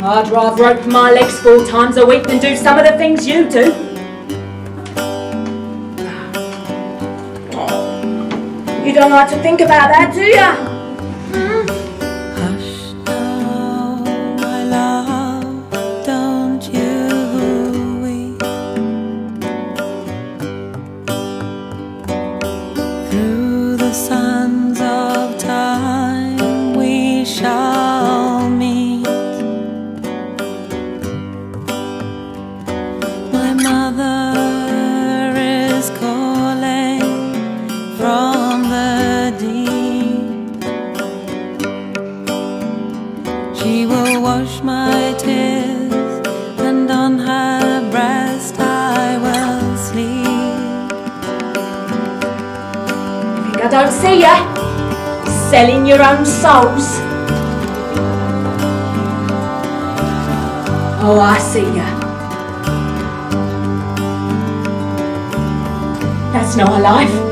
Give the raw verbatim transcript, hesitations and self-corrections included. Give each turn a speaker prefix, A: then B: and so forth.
A: I'd rather open my legs four times a week than do some of the things you do. You don't like to think about that, do you? Hmm?
B: Hush now, my love, don't you weep. Through the sands of time we shall meet. My mother is calling from the deep. She will wash my tears, and on her breast I will sleep.
A: Think I don't see ya? Selling your own souls. Oh, I see ya. That's not a life.